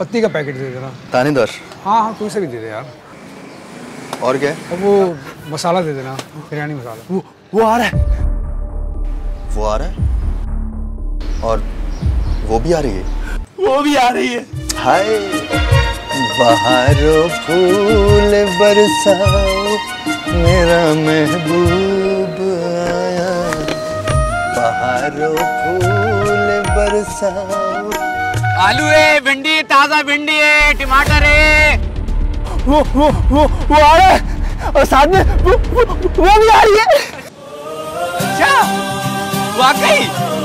पत्ती का पैकेट दे देना। थानेदार। हाँ हाँ, कोई से भी दे दे यार। और क्या? अब वो मसाला दे देना, बिरयानी मसाला। वो आ रहा है। वो आ रहा है और वो भी आ रही है। वो भी आ रही है। हाय बहारों फूल बरसाओ मेरा महबूब आया, बहारों फूल बरसाओ। आलू है, भिंडी, ताजा भिंडी है, टमाटर है। वो आ रहा है और साथ में वो भी आ रही है। अच्छा वाकई?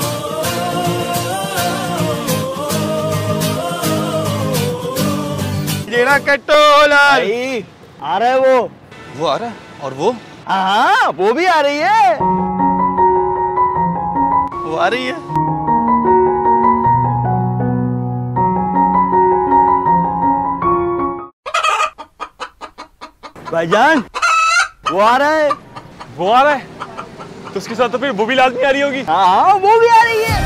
जेड़ा कटोला आ रहा है वो आ रहा है और वो? हाँ वो भी आ रही है। वो आ रही है। भाईजान वो आ रहा है। वो आ रहा है तो उसके साथ तो फिर वो भी लाजमी आ रही होगी। हाँ वो भी आ रही है।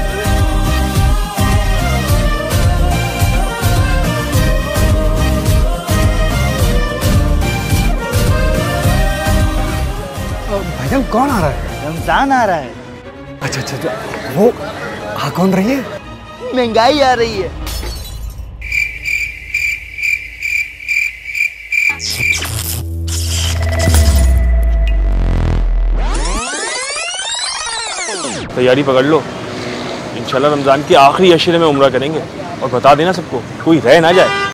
भाईजान कौन आ रहा है? रमजान आ रहा है। अच्छा अच्छा अच्छा, वो आ कौन रही है? महंगाई आ रही है। तैयारी पकड़ लो, इंशाल्लाह रमजान की आखिरी अशरे में उम्रा करेंगे और बता देना सबको, कोई रह ना जाए।